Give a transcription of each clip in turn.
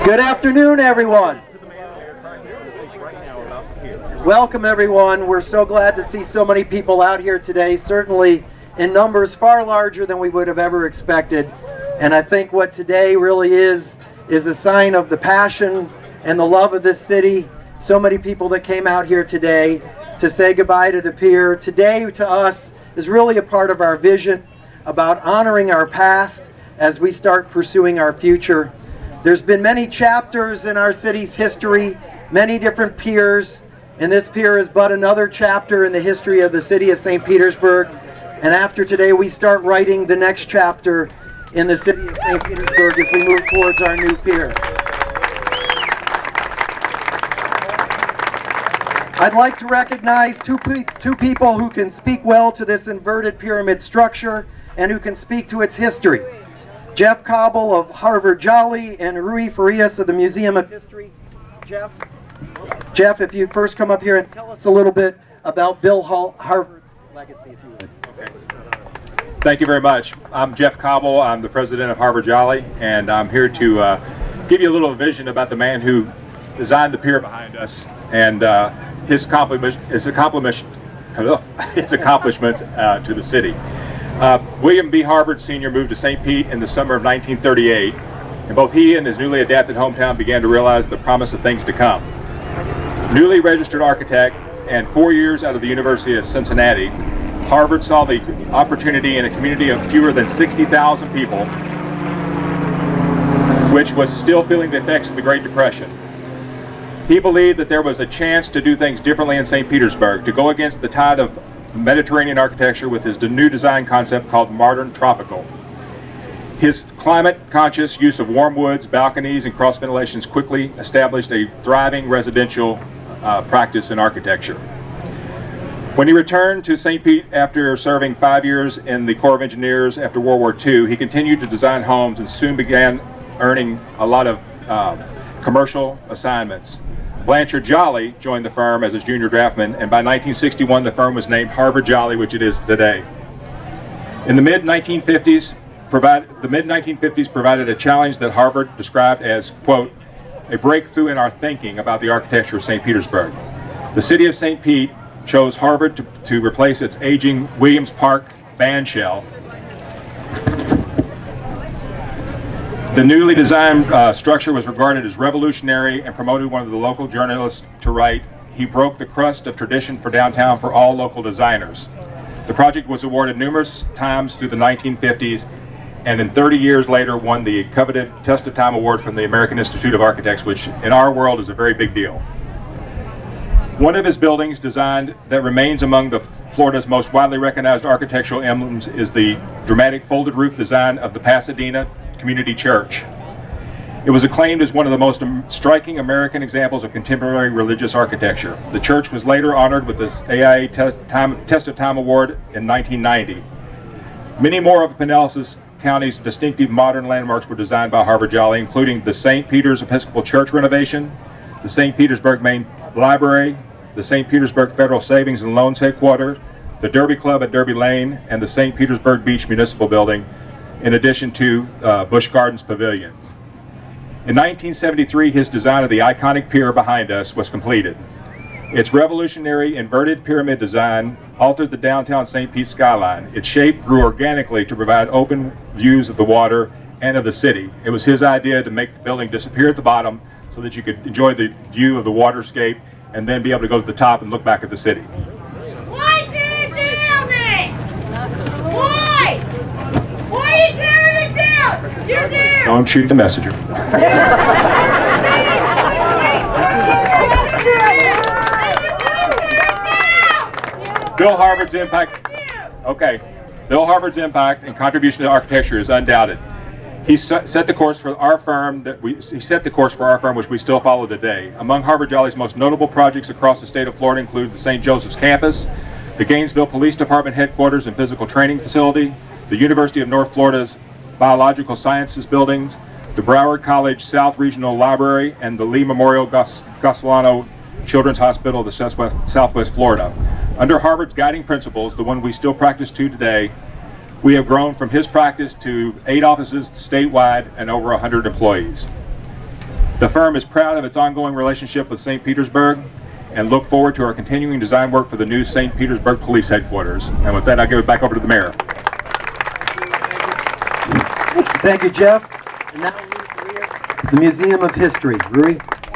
Good afternoon, everyone. Welcome, everyone. We're so glad to see so many people out here today, certainly in numbers far larger than we would have ever expected. And I think what today really is a sign of the passion and the love of this city. So many people that came out here today to say goodbye to the Pier. Today, to us, is really a part of our vision about honoring our past as we start pursuing our future. There's been many chapters in our city's history, many different piers, and this pier is but another chapter in the history of the city of St. Petersburg. And after today, we start writing the next chapter in the city of St. Petersburg as we move towards our new pier. I'd like to recognize two people who can speak well to this inverted pyramid structure and who can speak to its history. Jeff Cobble of Harvard Jolly and Rui Farias of the Museum of History. Jeff, if you'd first come up here and tell us a little bit about Bill Harvard's legacy, if you would. Okay. Thank you very much. I'm Jeff Cobble. I'm the president of Harvard Jolly, and I'm here to give you a little vision about the man who designed the pier behind us and his accomplishments to the city. William B. Harvard Sr. moved to St. Pete in the summer of 1938, and both he and his newly adapted hometown began to realize the promise of things to come. Newly registered architect and 4 years out of the University of Cincinnati, Harvard saw the opportunity in a community of fewer than 60,000 people, which was still feeling the effects of the Great Depression. He believed that there was a chance to do things differently in St. Petersburg, to go against the tide of Mediterranean architecture with his new design concept called Modern Tropical. His climate-conscious use of warm woods, balconies, and cross ventilations quickly established a thriving residential practice in architecture. When he returned to St. Pete after serving 5 years in the Corps of Engineers after World War II, he continued to design homes and soon began earning a lot of commercial assignments. Blanchard Jolly joined the firm as his junior draftsman, and by 1961 the firm was named Harvard Jolly, which it is today. In the mid-1950s, provided a challenge that Harvard described as, quote, a breakthrough in our thinking about the architecture of St. Petersburg. The city of St. Pete chose Harvard to replace its aging Williams Park band shell. The newly designed structure was regarded as revolutionary and promoted one of the local journalists to write, "He broke the crust of tradition for downtown for all local designers." The project was awarded numerous times through the 1950s, and in 30 years later won the coveted Test of Time Award from the American Institute of Architects, which in our world is a very big deal. One of his buildings designed that remains among Florida's most widely recognized architectural emblems is the dramatic folded roof design of the Pasadena Community Church. It was acclaimed as one of the most striking American examples of contemporary religious architecture. The church was later honored with the AIA Test of Time Award in 1990. Many more of Pinellas County's distinctive modern landmarks were designed by Harvard Jolly, including the St. Peter's Episcopal Church renovation, the St. Petersburg Main Library, the St. Petersburg Federal Savings and Loans Headquarters, the Derby Club at Derby Lane, and the St. Petersburg Beach Municipal Building, in addition to Busch Gardens Pavilion. In 1973, his design of the iconic pier behind us was completed. Its revolutionary inverted pyramid design altered the downtown St. Pete skyline. Its shape grew organically to provide open views of the water and of the city. It was his idea to make the building disappear at the bottom so that you could enjoy the view of the waterscape and then be able to go to the top and look back at the city. Why tear it down then? Why? Why are you tearing it down? You're there! Don't shoot the messenger. Bill Harvard's impact. Okay, Bill Harvard's impact and contribution to architecture is undoubted. He set the course for our firm which we still follow today. Among Harvard Jolly's most notable projects across the state of Florida include the St. Joseph's campus, the Gainesville Police Department headquarters and physical training facility, the University of North Florida's Biological Sciences buildings, the Broward College South Regional Library, and the Lee Memorial Goslano Children's Hospital of the Southwest Florida. Under Harvard's guiding principles, the one we still practice to today, we have grown from his practice to 8 offices statewide and over 100 employees. The firm is proud of its ongoing relationship with St. Petersburg and look forward to our continuing design work for the new St. Petersburg Police Headquarters. And with that, I'll give it back over to the mayor. Thank you, Jeff. And now the Museum of History. Rui?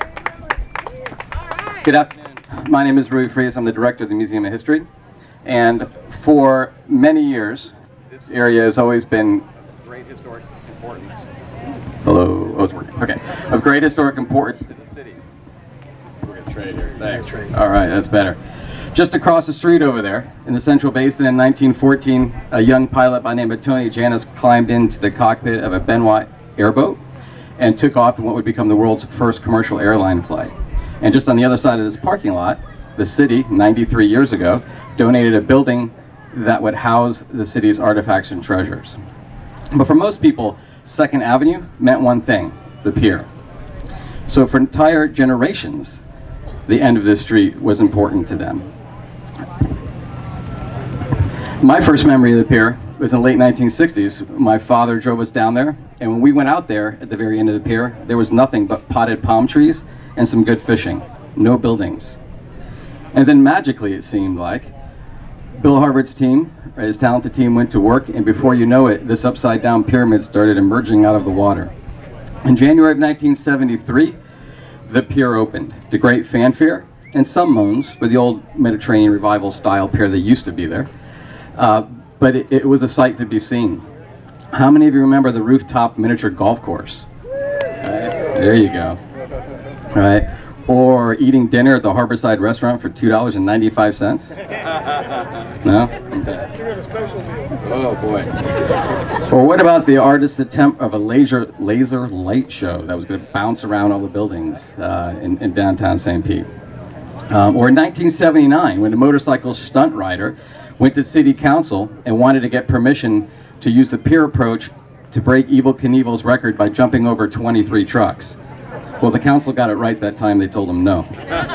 Good afternoon. My name is Rui Frias. I'm the director of the Museum of History. And for many years, this area has always been great historic importance. Hello? Oh, it's working. Okay. Of great historic importance to the city. We're going to trade here. Thanks. All right, that's better. Just across the street over there, in the Central Basin in 1914, a young pilot by the name of Tony Janis climbed into the cockpit of a Benoit airboat and took off in what would become the world's first commercial airline flight. And just on the other side of this parking lot, the city, 93 years ago, donated a building that would house the city's artifacts and treasures. But for most people, 2nd Avenue meant one thing, the pier. So for entire generations, the end of this street was important to them. My first memory of the pier was in the late 1960s. My father drove us down there, and when we went out there at the very end of the pier, there was nothing but potted palm trees and some good fishing, no buildings. And then magically, it seemed like, Bill Harvard's team, his talented team, went to work, and before you know it, this upside down pyramid started emerging out of the water. In January of 1973, the pier opened to great fanfare and some moans for the old Mediterranean revival style pier that used to be there. But it was a sight to be seen. How many of you remember the rooftop miniature golf course? There you go. All right. Or eating dinner at the Harborside restaurant for $2.95? No? Okay. Oh boy. Or what about the artist's attempt of a laser light show that was going to bounce around all the buildings in downtown St. Pete? Or in 1979, when a motorcycle stunt rider went to City Council and wanted to get permission to use the pier approach to break Evel Knievel's record by jumping over 23 trucks. Well, the council got it right that time. They told him no.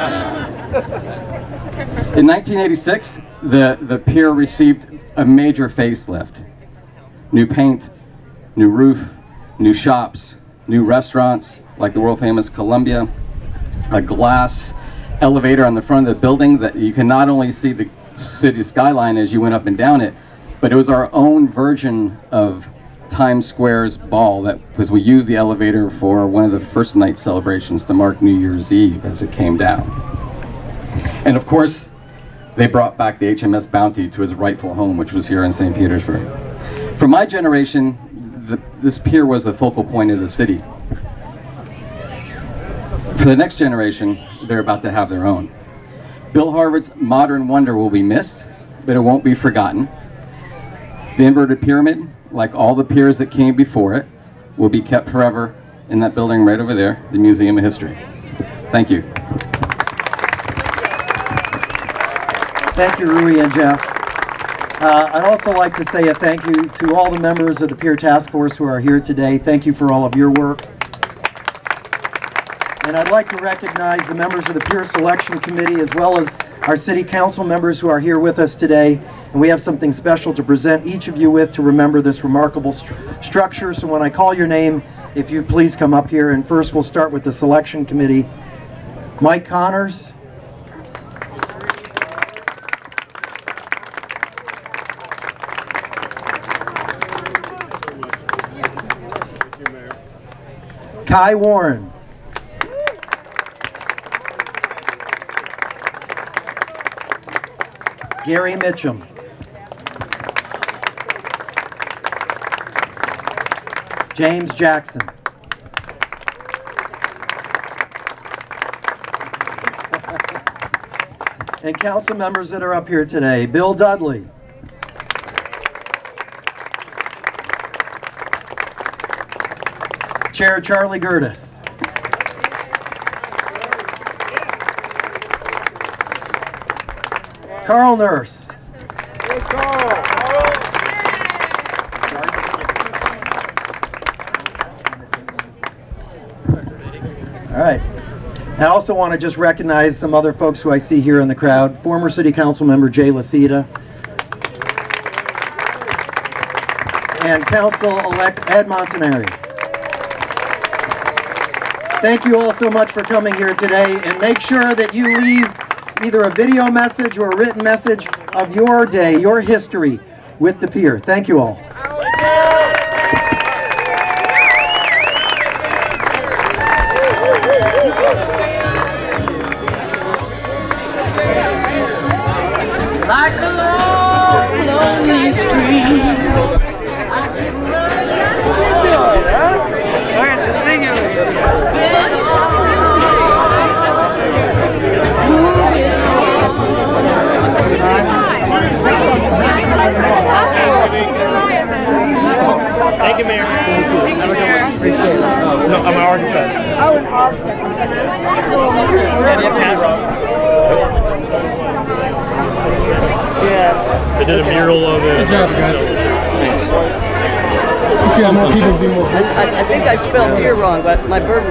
In 1986, the pier received a major facelift. New paint, new roof, new shops, new restaurants like the world famous Columbia, a glass elevator on the front of the building that you can not only see the city skyline as you went up and down it, but it was our own version of Times Square's ball, because we used the elevator for one of the first night celebrations to mark New Year's Eve as it came down. And of course, they brought back the HMS Bounty to its rightful home, which was here in St. Petersburg. For my generation, this pier was the focal point of the city. For the next generation, they're about to have their own. Bill Harvard's modern wonder will be missed, but it won't be forgotten. The inverted pyramid, like all the piers that came before it, will be kept forever in that building right over there, the Museum of History. Thank you. Thank you, Rui and Jeff. I'd also like to say a thank you to all the members of the Pier Task Force who are here today. Thank you for all of your work. And I'd like to recognize the members of the Pier Selection Committee as well as our City Council members who are here with us today. And we have something special to present each of you with to remember this remarkable structure. So when I call your name, if you please come up here. And first we'll start with the Selection Committee. Mike Connors. Kai Warren. Gary Mitchum. James Jackson. And council members that are up here today, Bill Dudley. Chair Charlie Gertis. Carl Nurse. All right. I also want to just recognize some other folks who I see here in the crowd. Former City Council member Jay Lacita. And Council-elect Ed Montanari. Thank you all so much for coming here today, and make sure that you leave either a video message or a written message of your day, your history with the Pier. Thank you all. Like a long, lonely stream. Thank you, Mayor. Appreciate it. No, I'm an architect. Oh, an architect. Yeah. They did a mural of it. Good job, guys. Thanks. More people be more. I think I spelled Pier wrong, but my bird